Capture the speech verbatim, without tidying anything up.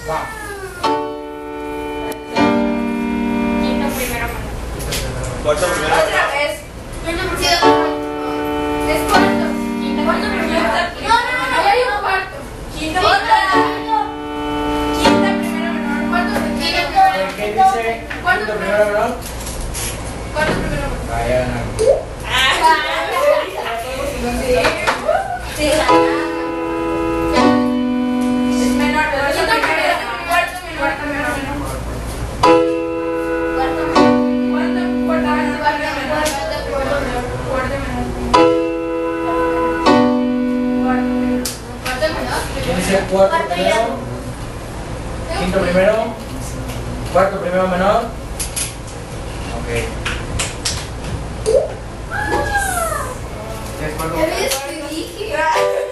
Va. Quinto primero menor. Cuarto primero. Otra vez. Quinto primero. Es cuarto. Quinto cuarto primero. No, no, no, no, hay un cuarto. Quinto primero. Quinta primero menor. Cuarto primero menor. ¿Qué dice? Cuarto Quinto primero menor. Cuarto primero menor. Vaya, ganaron. Sí. Es menor, pero quinto primero. Cuarto menor. Cuarto menor. Cuarto menor. Cuarto cuarto menor. Cuarto menor. Cuarto menor. Cuarto menor. ¿Quién dice cuarto primero? Quinto primero. Cuarto primero menor. Ok. ¿Qué es cuarto? ¿Qué ves? Te dije.